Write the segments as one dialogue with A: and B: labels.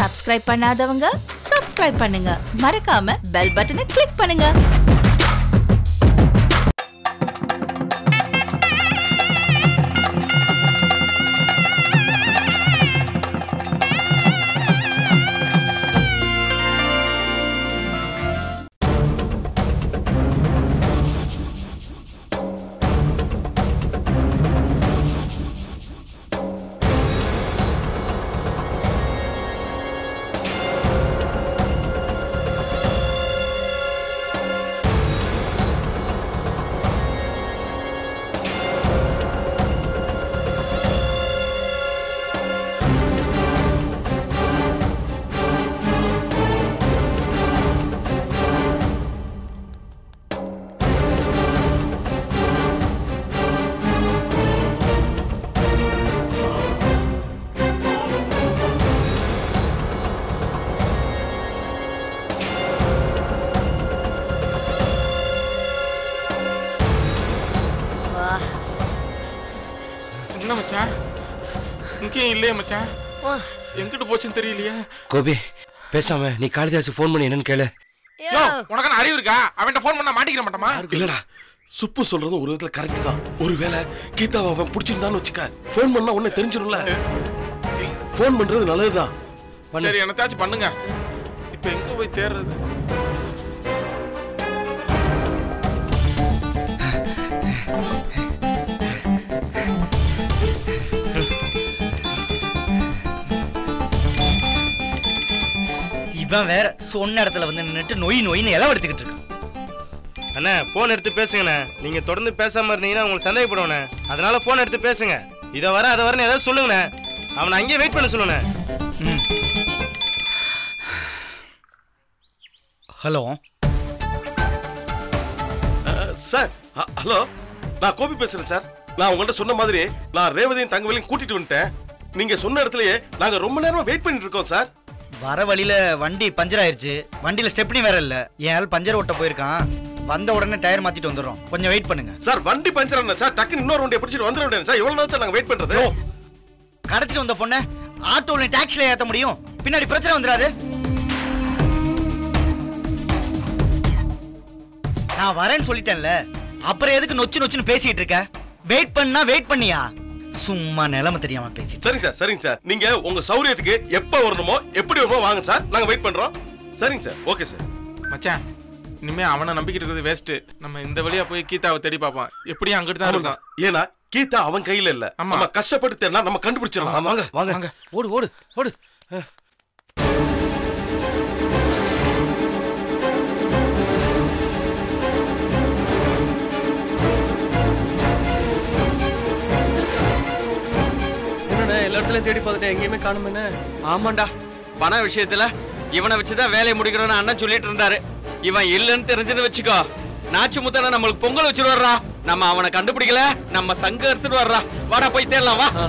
A: Subscribe பண்ணாதவங்க subscribe பண்ணுங்க. மறக்காம பெல் பட்டனை கிளிக் பண்ணுங்க.
B: எங்கிட்டு போச்சுன்னு தெரியலையே.
C: கோபி பேசாம நீ காளிதாஸ் போன் பண்ணி என்னன்னு கேளு.
B: உனக்கு அறிவு இருக்கா? அவன்கிட்ட போன் பண்ணா மாட்டிக்கிற மாட்டோமா?
D: இல்லடா, சுப்பு சொல்றது ஒரு விதத்துல கரெக்ட் தான். ஒருவேளை கீதாவை அவன் பிடிச்சிருந்தான்னு வச்சுக்க, போன் பண்ணா உன்னை தெரிஞ்சிடும்ல. போன் பண்றது நல்லதுதான்.
B: சரி, என்னத்தாச்சும் பண்ணுங்க. இப்ப எங்க போய் தேடுறது?
E: இவன் வேற சொன்ன இடத்துல வந்து நின்னுட்டு நொய் நொயின்னு இலை எடுத்துக்கிட்டு இருக்கான்.
F: அண்ணா போன் எடுத்து பேசுங்கண்ணே. நீங்க தொடர்ந்து பேசாம இருந்தீங்கன்னா உங்களுக்கு சந்தேகப்படுவேண்ணே. அதனால போன் எடுத்து பேசுங்க. இதை வர அதை வரன்னு ஏதாவது சொல்லுங்கண்ணே. அவனை அங்கேயே வெயிட் பண்ண சொல்லுண்ணே.
E: Hello
D: sir. ஹலோ, நான் கோபி பேசுறேன் சார். நான் உங்கள்கிட்ட சொன்ன மாதிரி நான் ரேவதியும் தங்கவேலையும் கூட்டிட்டு வந்துட்டேன். நீங்க சொன்ன இடத்துலயே நாங்க ரொம்ப நேரமா வெயிட் பண்ணிட்டு இருக்கோம் சார்.
E: வர வழியில வண்டி பஞ்சர் ஆயிருச்சு. வண்டியில ஸ்டெப்னி வேற இல்ல. என் ஆள் பஞ்சர் ஓட்ட போயிருக்கான். வந்த உடனே டயர் மாத்திட்டு வந்துடுறோம். கொஞ்சம் வெயிட் பண்ணுங்க
D: சார். வண்டி பஞ்சர் என்ன சார்? டக்குன்னு இன்னொரு வண்டியை பிடிச்சிட்டு வந்துட வேண்டியது சார். எவ்வளவு நேரம் சார் நாங்க வெயிட் பண்றது?
E: கடத்திட்டு வந்த பொண்ணை ஆட்டோல டாக்ஸில ஏத்த முடியும். பின்னாடி பிரச்சனை வந்துடாது. நான் வரேன்னு சொல்லிட்டேன்ல, அப்புறம் எதுக்கு நொச்சு நொச்சுன்னு பேசிட்டு இருக்க? வெயிட் பண்ணா வெயிட் பண்ணியா? சும்மா நிலைமை தெரியாம பேசி.
D: சரிங்க சார், சரிங்க சார். நீங்க உங்க சௌரியத்துக்கு எப்ப வரணுமோ எப்படி வரணுமோ வாங்க சார். நாங்க வெயிட் பண்றோம். சரிங்க சார். Okay sir.
B: மச்சான், இனிமே அவனை நம்பிக்கிட்டு இருக்கிறது வேஸ்ட். நம்ம இந்த வழியா போய் கீதாவை தேடி பார்ப்போம். எப்படியும் அங்கிட்டு தான் இருக்கான்.
D: ஏன்னா கீதா அவன் கையில இல்ல. நம்ம கஷ்டப்பட்டு தேடினா நம்ம கண்டுபிடிச்சிடலாம்.
C: வாங்க வாங்க, ஓடு ஓடு ஓடு.
G: எல்லா இடத்துலயும் தேடி பார்த்துட்டேன், எங்கேயுமே காணுமே.
H: ஆமாண்டா, பண விஷயத்துல இவனை வச்சுதான் வேலையை முடிக்கிறோன்னு அண்ணன் சொல்லிட்டு இருந்தாரு. இவன் இல்லன்னு தெரிஞ்சுன்னு வச்சுக்கோ, நாச்சு முத்தனை நம்மளுக்கு பொங்கல் வச்சுட்டு வர்றா. நம்ம அவனை கண்டுபிடிக்கல, நம்ம சங்க எடுத்துட்டு வர்றா. வாடா போய் தேடலாம் வா.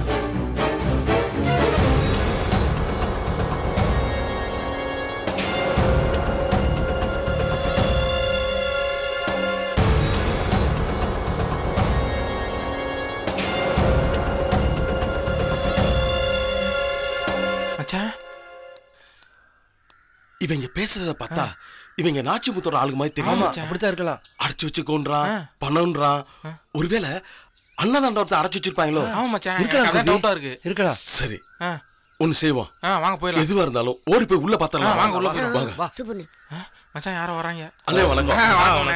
D: இவங்க பேசுறத பார்த்தா இவங்க நாச்சிமுத்தோட ஆளுங்க மாதிரி தெரியுமா?
C: அப்படித்தான் இருக்கலாம்.
D: அடைச்சு வச்சு கொன்றான், பணம்ன்றான். ஒருவேளை அண்ணன் அடைச்சு வச்சிருப்பாங்களோ?
C: இருக்கலாம்.
D: சரி, ஒன்னு செய்வோம்.
B: வாங்க போயிடலாம்.
D: எதுவா இருந்தாலும் ஓடி போய் உள்ள பாத்தலாம்.
B: வாங்க உள்ள போய்
D: வாங்க.
B: மச்சான் யாரோ வராங்க.
D: அண்ணே வணக்கம்.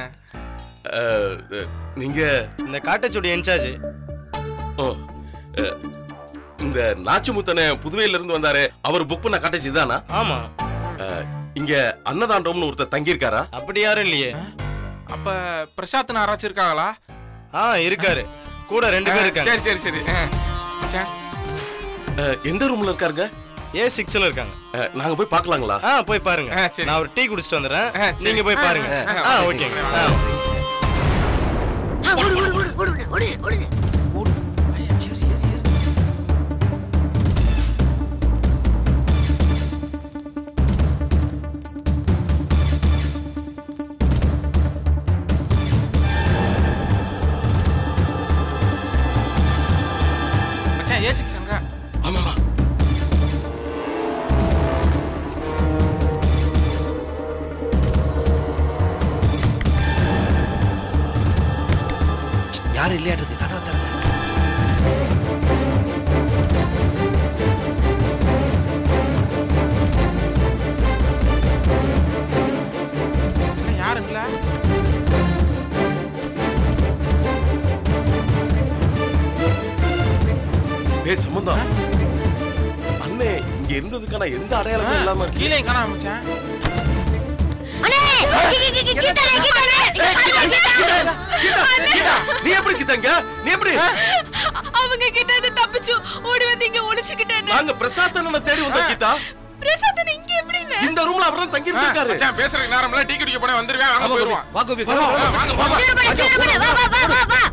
D: நீங்க
F: இந்த காட்டச்சுடி இன்சார்ஜ்?
D: ஓ, இந்த நாச்சிமுத்தனை புதுவையில இருந்து வந்தாரு. அவர் புக் பண்ண காட்டேஜ் இதானா?
F: ஆமா.
D: இங்க அன்னதாண்டம்னு ஒருத்தர் தங்கி இருக்காரா?
F: அப்படி யாரும் இல்லையே.
B: அப்ப பிரசாத் யாராச்சும் இருக்காங்களா?
F: இருக்காரு, கூட 2 பேர் இருக்காங்க.
B: சரி சரி சரி. மச்சான்
D: எந்த ரூம்ல இருக்காருங்க?
F: A6ல இருக்காங்க.
D: நாங்க போய் பார்க்கலாங்களா?
F: போய் பாருங்க. நான் ஒரு டீ குடிச்சிட்டு வந்துறேன். நீங்க போய் பாருங்க. ஓகேங்க.
D: ஆமாமா.
C: யாரும் இல்லையாடுறது கதவை திறங்க.
B: யாரும் இல்ல.
D: டேய் சம்பந்தம், அண்ணே இங்க இருந்ததுக்கான எந்த அடையாளமும் இல்லாம இருக்கு.
B: கீழே காணாம மச்சான்.
D: நீ எப்படி கிட்டங்க? நீ எப்படி?
A: அவங்க கிட்ட இருந்து தப்பிச்சு ஓடி வந்து இங்க ஒளிச்சுக்கிட்டேன்.
D: நாங்க பிரசாத் அண்ணனை தேடி வந்தோம் கீதா.
A: பிரசாத் அண்ணன் இங்க எப்படி?
D: இந்த ரூம்ல அவரே தங்கி இருக்காரு.
B: மச்சான் பேசுற நேரம்ல டீ குடிக்க போனே வந்துருவேன். வாங்க போயிடுவான்.
C: வா கோபி
B: வாங்க
A: வா வா வா வா.